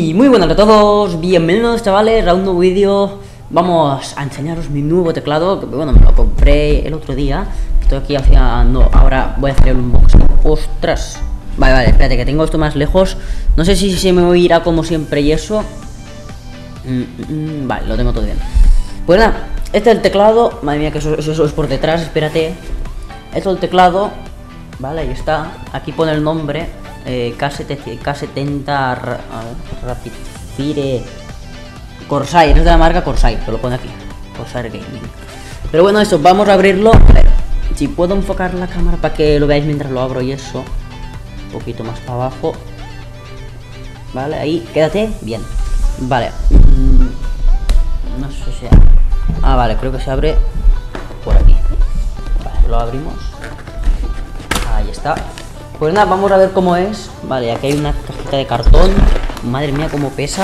Y muy buenas a todos, bienvenidos chavales a un nuevo vídeo. Vamos a enseñaros mi nuevo teclado, que bueno, me lo compré el otro día. Estoy aquí haciendo, ahora voy a hacer el unboxing. ¡Ostras! Vale, espérate, que tengo esto más lejos. No sé si se me oirá como siempre y eso. Vale, lo tengo todo bien. Pues nada, este es el teclado. Madre mía, que eso es por detrás, espérate. Esto es el teclado. Vale, ahí está. Aquí pone el nombre. K70 Rapid Fire Corsair, es de la marca Corsair, te lo pone aquí, Corsair Gaming. Pero bueno, eso, vamos a abrirlo. A ver, si puedo enfocar la cámara para que lo veáis mientras lo abro y eso. Un poquito más para abajo. Vale, ahí, quédate, bien. Vale, no sé si... Ah, vale, creo que se abre por aquí. Vale, lo abrimos. Ahí está. Pues nada, vamos a ver cómo es. Vale, aquí hay una cajita de cartón. Madre mía, cómo pesa.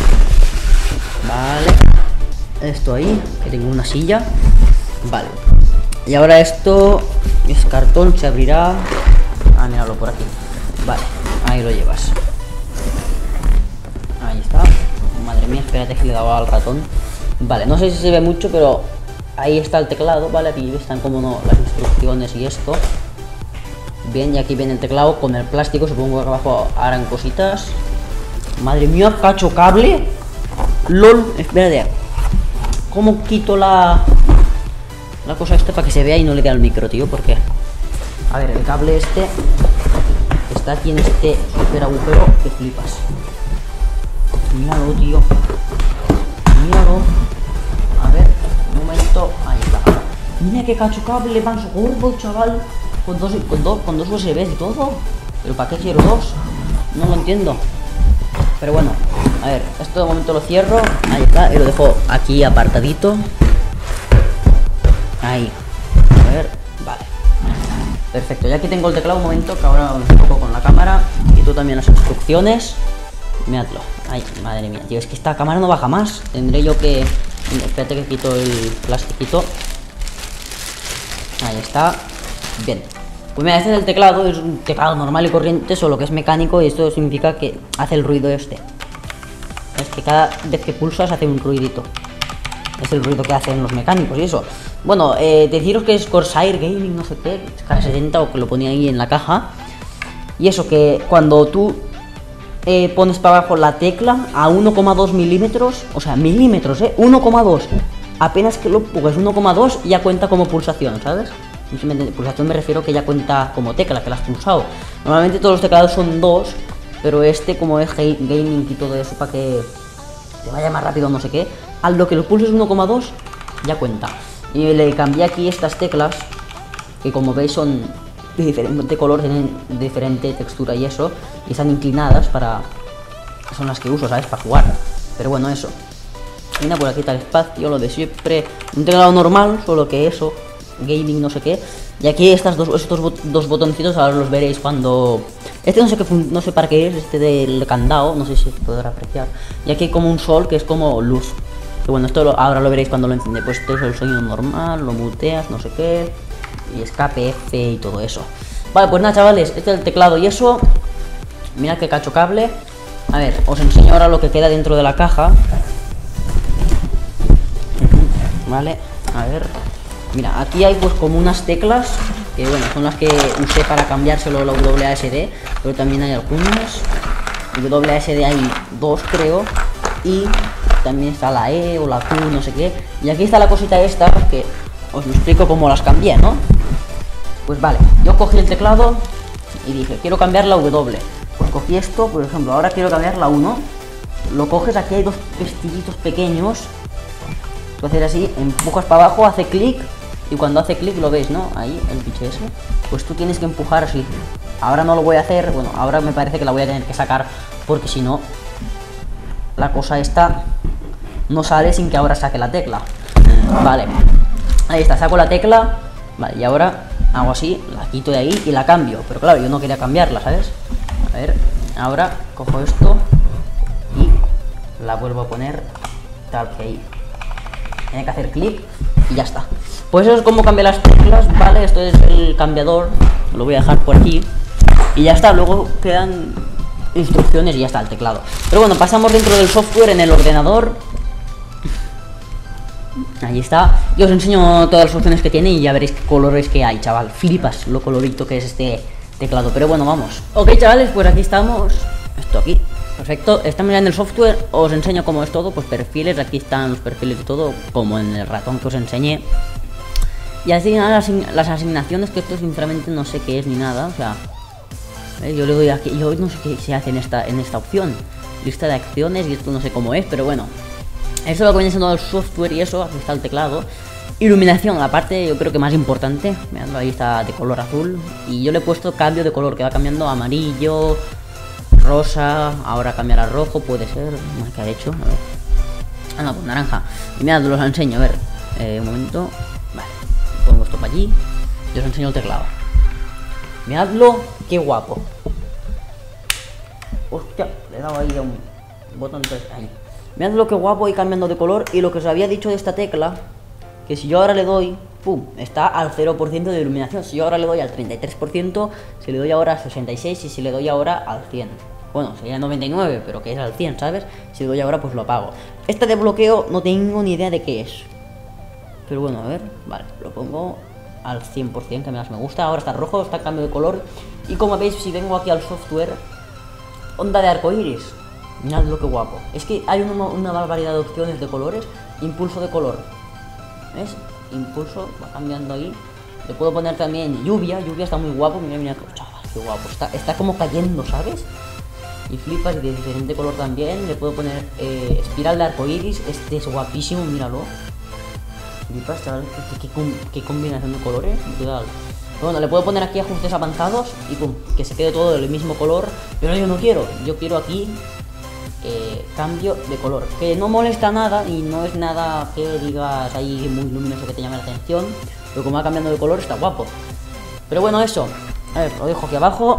Vale. Esto ahí, que tengo una silla. Vale. Y ahora esto es cartón, se abrirá. Ah, míralo por aquí. Vale, ahí lo llevas. Ahí está. Madre mía, espérate que le he dado al ratón. Vale, no sé si se ve mucho, pero ahí está el teclado, ¿vale? Aquí están como las instrucciones y esto. Bien, y aquí viene el teclado con el plástico. Supongo que abajo harán cositas. Madre mía, cacho cable. LOL, espérate. ¿Cómo quito la cosa esta para que se vea y no le dé al micro, tío? Porque, a ver, el cable este está aquí en este super agujero que flipas. Míralo, tío. Míralo. A ver, un momento. Ahí está. Mira qué cacho cable más gordo, chaval. Con dos USBs y todo. ¿Pero para qué quiero dos? No lo entiendo. Pero bueno, a ver, esto de momento lo cierro. Ahí está, y lo dejo aquí apartadito. Ahí. A ver, vale. Perfecto, ya aquí tengo el teclado un momento, que ahora me enfoco con la cámara. Y tú también las instrucciones. Miradlo. Ay, madre mía, tío, es que esta cámara no baja más. Tendré yo que... Espérate que quito el plastiquito. Ahí está. Bien, pues mira, este es el teclado, es un teclado normal y corriente, solo que es mecánico y esto significa que hace el ruido este. Es que cada vez que pulsas hace un ruidito. Es el ruido que hacen los mecánicos y eso. Bueno, deciros que es Corsair Gaming, no sé qué, K70 o que lo ponía ahí en la caja. Y eso, que cuando tú pones para abajo la tecla a 1,2 milímetros, o sea, milímetros, 1,2. Apenas que lo pongas 1,2 ya cuenta como pulsación, ¿sabes? Pulsación me refiero que ya cuenta como tecla, que la has pulsado. Normalmente todos los teclados son 2, pero este, como es gaming y todo eso, para que te vaya más rápido, no sé qué, a lo que lo pulses 1,2 ya cuenta. Y le cambié aquí estas teclas, que como veis son de diferente color, tienen diferente textura y eso, y están inclinadas para... son las que uso, ¿sabes? Para jugar. Pero bueno, eso. Mira, por aquí está el espacio, lo de siempre. Un teclado normal, solo que eso, gaming no sé qué. Y aquí estos dos botoncitos ahora los veréis cuando... Este no sé qué, no sé para qué es, este del candado, no sé si se podrá apreciar. Y aquí hay como un sol que es como luz. Y bueno, esto ahora lo veréis cuando lo enciende. Pues esto es el sonido normal, lo muteas, no sé qué. Y escape F y todo eso. Vale, pues nada chavales, este es el teclado y eso. Mirad qué cacho cable. A ver, os enseño ahora lo que queda dentro de la caja. Vale, a ver. Mira, aquí hay pues como unas teclas, que bueno, son las que usé para cambiárselo a la WASD, pero también hay algunas. WASD hay 2 creo, y también está la E o la Q, no sé qué. Y aquí está la cosita esta, que os lo explico cómo las cambié, ¿no? Pues vale, yo cogí el teclado y dije, quiero cambiar la W. Pues cogí esto, por ejemplo, ahora quiero cambiar la 1. Lo coges, aquí hay 2 pestillitos pequeños. Tú haces así, empujas para abajo, hace clic. Y cuando hace clic lo veis, ¿no? Ahí, el bicho ese. Pues tú tienes que empujar así. Ahora no lo voy a hacer, bueno, ahora me parece que la voy a tener que sacar, porque si no, la cosa esta no sale sin que ahora saque la tecla. Vale, ahí está, saco la tecla. Vale, y ahora hago así, la quito de ahí y la cambio. Pero claro, yo no quería cambiarla, ¿sabes? A ver, ahora cojo esto y la vuelvo a poner tal que ahí. Tiene que hacer clic y ya está. Pues eso es como cambiar las teclas, ¿vale? Esto es el cambiador, lo voy a dejar por aquí. Y ya está, luego quedan instrucciones y ya está el teclado. Pero bueno, pasamos dentro del software en el ordenador. Ahí está. Y os enseño todas las opciones que tiene y ya veréis qué colores que hay, chaval. Flipas lo colorito que es este teclado. Pero bueno, vamos. Ok, chavales, pues aquí estamos. Esto aquí. Perfecto. Estamos ya en el software. Os enseño cómo es todo. Pues perfiles. Aquí están los perfiles de todo. Como en el ratón que os enseñé. Y así nada, las asignaciones, que esto sinceramente no sé qué es ni nada. O sea, yo le doy aquí. Yo no sé qué se hace en esta opción. Lista de acciones y esto no sé cómo es, pero bueno. Eso es lo que viene siendo el software y eso. Aquí está el teclado. Iluminación, la parte yo creo que más importante. Mirando, ahí está de color azul. Y yo le he puesto cambio de color, que va cambiando a amarillo, rosa, ahora cambiará a rojo, puede ser. ¿Qué ha hecho? A ver. Ah, no, pues naranja. Y mirad, os lo enseño, a ver. Un momento. Vale, pongo esto para allí y os enseño el teclado. Miradlo, qué guapo. Hostia, le he dado ahí a un botón, entonces ahí. Mirad lo que guapo, y cambiando de color. Y lo que os había dicho de esta tecla, que si yo ahora le doy, pum, está al 0% de iluminación. Si yo ahora le doy al 33%, si le doy ahora al 66% y si le doy ahora al 100%. Bueno, sería 99, pero que es al 100, ¿sabes? Si le doy ahora, pues lo apago. Este de bloqueo no tengo ni idea de qué es. Pero bueno, a ver, vale, lo pongo al 100%, que más me gusta. Ahora está rojo, está en cambio de color. Y como veis, si vengo aquí al software, onda de arcoiris. Mirad lo que guapo. Es que hay una barbaridad de opciones de colores. Impulso de color. ¿Ves? Impulso, va cambiando ahí. Le puedo poner también lluvia. Lluvia está muy guapo. Mira, mira, chaval, qué guapo. Está como cayendo, ¿sabes? Y flipas, y de diferente color también. Le puedo poner espiral de arcoiris. Este es guapísimo, míralo. Flipas, chaval. Qué combinación de colores. Cuidado. Bueno, le puedo poner aquí ajustes avanzados y pum, que se quede todo del mismo color. Pero yo no quiero. Yo quiero aquí cambio de color, que no molesta nada y no es nada que digas ahí muy luminoso que te llame la atención, pero como va cambiando de color está guapo. Pero bueno, eso, a ver, lo dejo aquí abajo.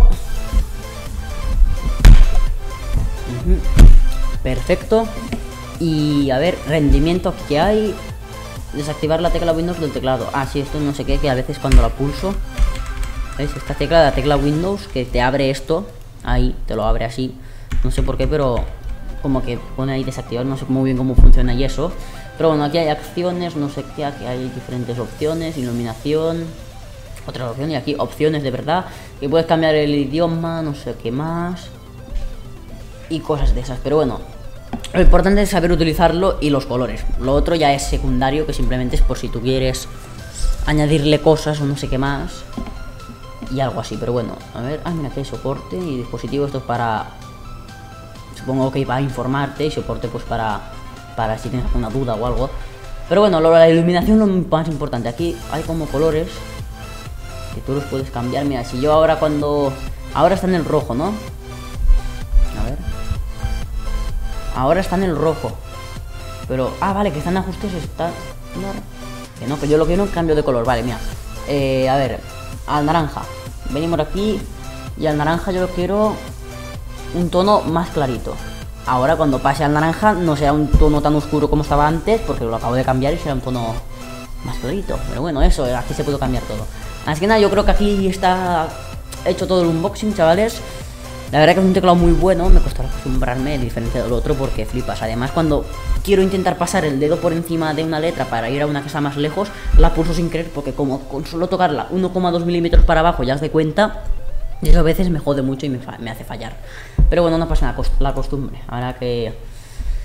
Perfecto. Y a ver, rendimiento que hay. Desactivar la tecla Windows del teclado. Ah, sí, esto no sé qué, que a veces cuando la pulso, ¿veis? Esta tecla, la tecla Windows, que te abre esto, ahí, te lo abre así. No sé por qué, pero como que pone ahí desactivar, no sé muy bien cómo funciona y eso. Pero bueno, aquí hay acciones, no sé qué, aquí hay diferentes opciones, iluminación, otras opciones, y aquí opciones de verdad, que puedes cambiar el idioma, no sé qué más, y cosas de esas. Pero bueno, lo importante es saber utilizarlo y los colores. Lo otro ya es secundario, que simplemente es por si tú quieres añadirle cosas o no sé qué más, y algo así. Pero bueno, a ver, mira que hay soporte y dispositivo, esto es para... Supongo que va a informarte, y soporte pues para si tienes alguna duda o algo. Pero bueno, la iluminación es lo más importante. Aquí hay como colores que tú los puedes cambiar. Mira, si yo ahora ahora está en el rojo, ¿no? A ver. Ahora está en el rojo. Pero, vale, que están ajustes, está... Que no, que yo lo quiero en cambio de color. Vale, mira. A ver, al naranja. Venimos aquí y al naranja yo lo quiero un tono más clarito. Ahora cuando pase al naranja no será un tono tan oscuro como estaba antes, porque lo acabo de cambiar y será un tono más clarito. Pero bueno, eso, aquí se puede cambiar todo. Así que nada, yo creo que aquí está hecho todo el unboxing, chavales. La verdad que es un teclado muy bueno, me costará acostumbrarme, diferente del otro, porque flipas. Además, cuando quiero intentar pasar el dedo por encima de una letra para ir a una casa más lejos, la pulso sin querer, porque como con solo tocarla 1,2 milímetros para abajo ya os de cuenta. Y eso a veces me jode mucho y me hace fallar. Pero bueno, no pasa nada, la costumbre. Habrá que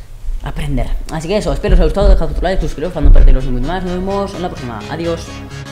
aprender. Así que eso, espero os haya gustado. Dejad tu like, suscribiros para no perderos ningún más. Nos vemos en la próxima. Adiós.